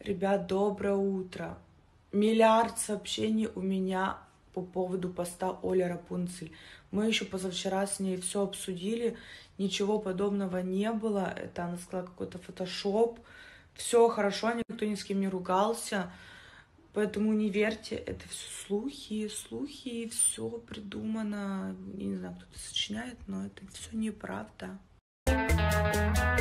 Ребят, доброе утро. Миллиард сообщений у меня по поводу поста Оли Рапунцель. Мы еще позавчера с ней все обсудили, ничего подобного не было. Это она сказала какой-то фотошоп. Все хорошо, никто ни с кем не ругался. Поэтому не верьте, это все слухи, все придумано. Я не знаю, кто-то сочиняет, но это все неправда.